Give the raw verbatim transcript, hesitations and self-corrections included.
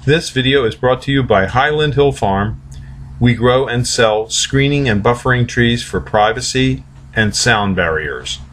This video is brought to you by Highland Hill Farm. We grow and sell screening and buffering trees for privacy and sound barriers.